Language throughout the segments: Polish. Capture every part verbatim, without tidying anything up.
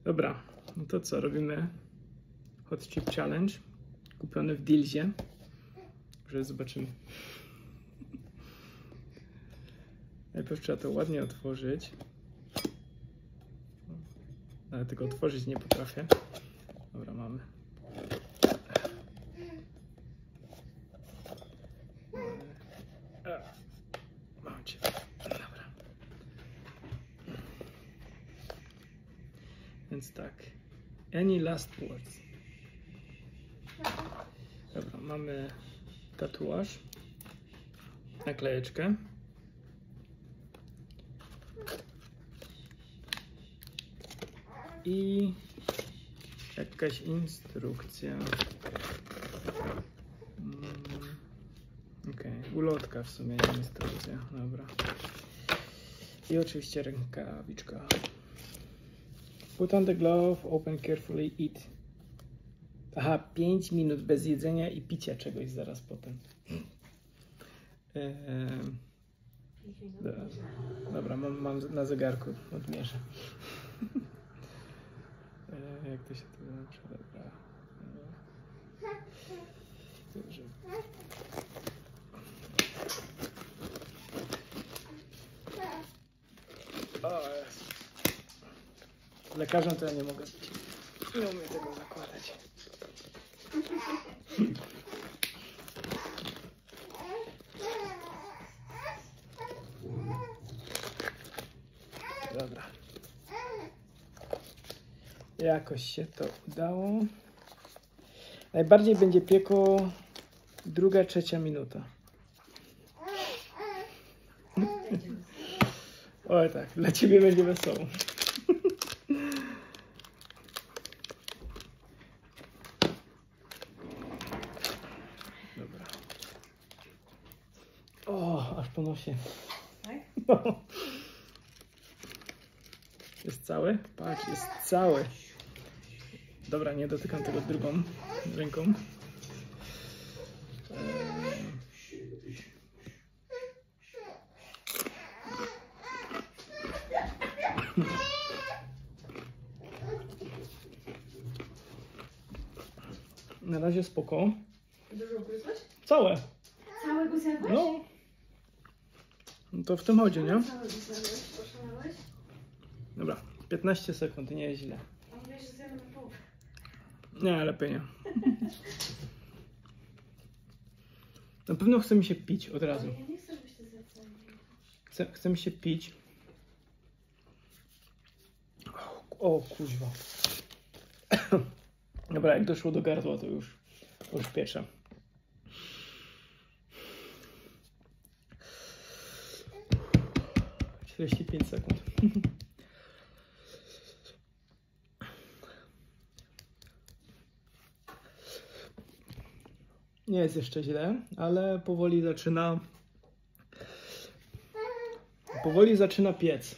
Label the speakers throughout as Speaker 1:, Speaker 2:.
Speaker 1: Dobra, no to co, robimy Hot Chip Challenge, kupiony w Dealzie. Że zobaczymy. Najpierw trzeba to ładnie otworzyć. Ale tego otworzyć nie potrafię. Dobra, mamy. Mam cię. Dobra. Więc tak. Any last words? Dobra, mamy tatuaż, naklejeczkę. I jakaś instrukcja. Mm, Okej, okay. Ulotka w sumie, nie instrukcja. Dobra. I oczywiście rękawiczka. Put on the glove, open carefully, eat. Aha, pięć minut bez jedzenia i picia czegoś zaraz potem. Eee, dobra, dobra mam, mam na zegarku, odmierzę. eee, jak to się tu łączy? Dobra. Dobrze. O, jest. Lekarzem to ja nie mogę być. Nie umiem tego zakładać. Dobra. Jakoś się to udało. Najbardziej będzie piekło druga, trzecia minuta. Oj tak, dla ciebie będzie wesoło. Dobra. O, aż po nosie.
Speaker 2: Tak?
Speaker 1: No. Jest cały? Patrz, jest cały. Dobra, nie dotykam tego drugą ręką. Na razie spoko.
Speaker 2: Dużo gryzłeś?
Speaker 1: Całe.
Speaker 2: Całego zjadłeś?
Speaker 1: No. No to w tym chodzi, nie?
Speaker 2: Całego zjadłeś? Poszalałeś?
Speaker 1: Dobra, piętnaście sekund, nie jest źle.
Speaker 2: A mówiłeś, że zjadłem na połowę.
Speaker 1: Nie, lepiej nie. Na pewno chce mi się pić od razu.
Speaker 2: Ja nie chcę, żebyś ty zjadł.
Speaker 1: Chce, chce mi się pić. O, kuźwa. Dobra, jak doszło do gardła, to już, to już piecze. czterdzieści pięć sekund. Nie jest jeszcze źle, ale powoli zaczyna powoli zaczyna piec.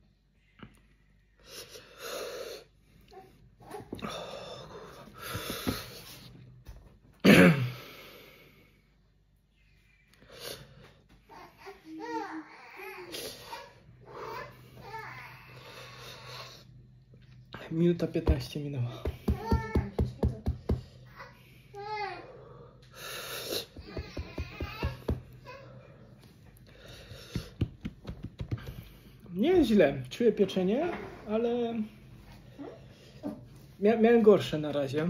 Speaker 1: Minuta piętnaście minęła. Nie jest źle. Czuję pieczenie, ale Mia miałem gorsze na razie.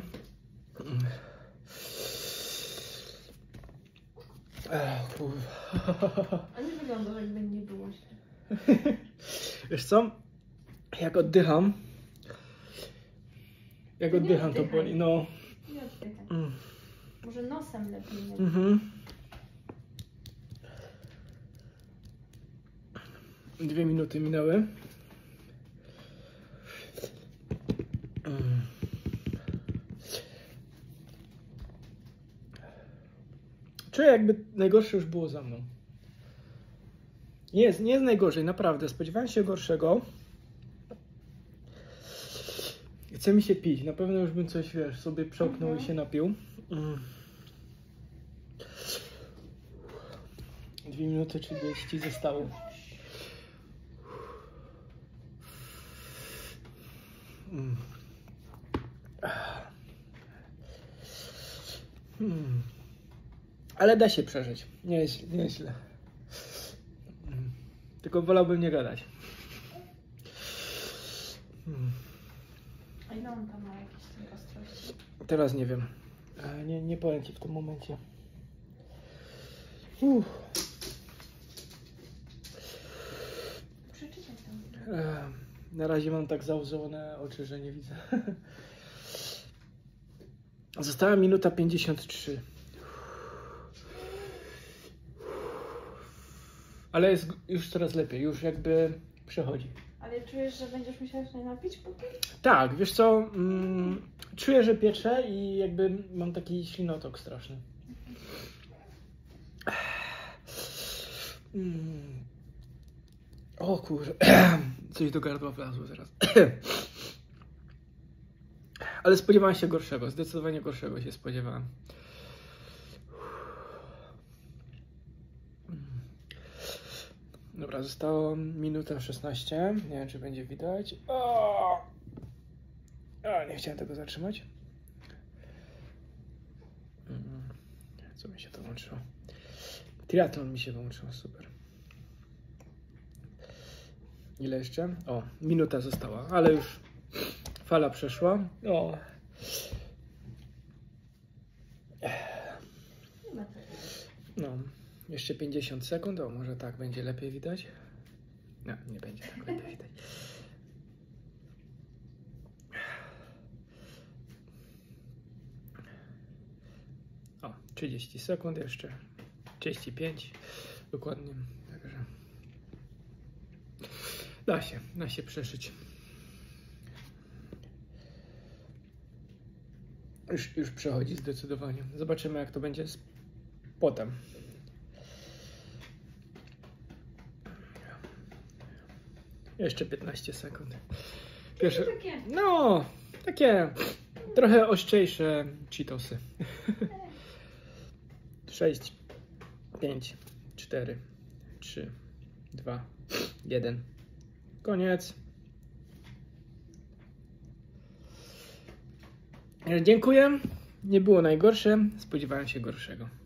Speaker 1: Ech,
Speaker 2: A nie wygląda, jakby nie było źle.
Speaker 1: Wiesz co? Jak oddycham, jak
Speaker 2: Nie
Speaker 1: oddycham, to
Speaker 2: oddychaj.
Speaker 1: boli. No.
Speaker 2: Nie odpychaj.
Speaker 1: Mm.
Speaker 2: Może nosem lepiej. Nie
Speaker 1: Mhm. Dwie minuty minęły. Mm. Czuję, jakby najgorsze już było za mną. Nie jest, nie jest najgorzej, naprawdę. Spodziewałem się gorszego. Chce mi się pić. Na pewno już bym coś, wiesz, sobie przełknął
Speaker 2: Mhm.
Speaker 1: i się napił. Mm. Dwie minuty trzydzieści zostało. Mm. Hmm. Ale da się przeżyć. Nie jest, nie jest źle. Hmm. Tylko wolałbym nie gadać. Hmm.
Speaker 2: A ile on tam ma jakieś tam ostrości?
Speaker 1: Teraz nie wiem. E, Nie, nie powiem ci w tym momencie. Uff.
Speaker 2: Przeczytaj tam.
Speaker 1: E, Na razie mam tak założone oczy, że nie widzę. Została minuta pięćdziesiąt trzy. Ale jest już coraz lepiej, już jakby przechodzi.
Speaker 2: Ale czujesz, że będziesz musiała się napić potem?
Speaker 1: Tak, wiesz co, mm, czuję, że piecze i jakby mam taki ślinotok straszny. Mm. O kurze, coś do gardła wlazło zaraz. Ale spodziewałem się gorszego, zdecydowanie gorszego się spodziewałem. Dobra, zostało minuta szesnaście. Nie wiem, czy będzie widać. O! O, nie chciałem tego zatrzymać. Co mi się to łączyło? Triathlon mi się wyłączył, super. Ile jeszcze? O, minuta została, ale już fala przeszła. O.
Speaker 2: Nie ma tego.
Speaker 1: No, jeszcze pięćdziesiąt sekund, o może tak będzie lepiej widać. No, nie będzie tak lepiej widać. O, trzydzieści sekund jeszcze, trzydzieści pięć dokładnie, także da się, da się przeszyć. Już, już przechodzi zdecydowanie. Zobaczymy, jak to będzie z potem. Jeszcze piętnaście sekund. Pierwsze,
Speaker 2: Takie.
Speaker 1: no, takie trochę ostrzejsze Cheetosy. sześć, pięć, cztery, trzy, dwa, jeden. Koniec. Dziękuję. Nie było najgorsze. Spodziewałem się gorszego.